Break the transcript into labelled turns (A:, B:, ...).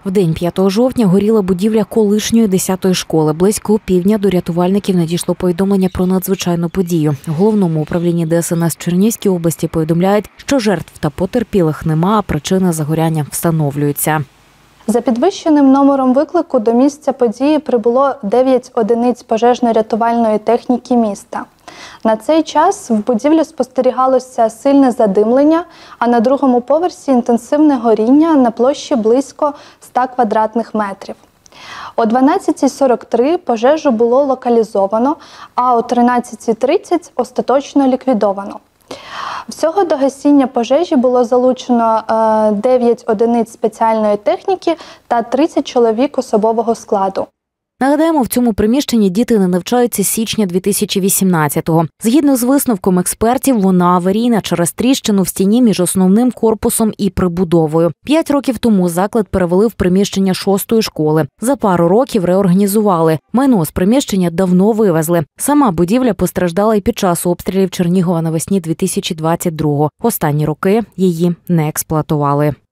A: В день 5 жовтня горіла будівля колишньої 10-ї школи. Близько півдня до рятувальників надійшло повідомлення про надзвичайну подію. В Головному управлінні ДСНС Чернігівській області повідомляють, що жертв та потерпілих нема, а причина загоряння встановлюється.
B: За підвищеним номером виклику до місця події прибуло 9 одиниць пожежно-рятувальної техніки міста. На цей час в будівлі спостерігалося сильне задимлення, а на другому поверсі інтенсивне горіння на площі близько 100 квадратних метрів. О 12:43 пожежу було локалізовано, а о 13:30 остаточно ліквідовано. Всього до гасіння пожежі було залучено 9 одиниць спеціальної техніки та 30 чоловік особового складу.
A: Нагадаємо, в цьому приміщенні діти не навчаються з січня 2018-го. Згідно з висновком експертів, вона аварійна через тріщину в стіні між основним корпусом і прибудовою. 5 років тому заклад перевели в приміщення 6-ї школи. За пару років реорганізували. Майно з приміщення давно вивезли. Сама будівля постраждала і під час обстрілів Чернігова навесні 2022-го. Останні роки її не експлуатували.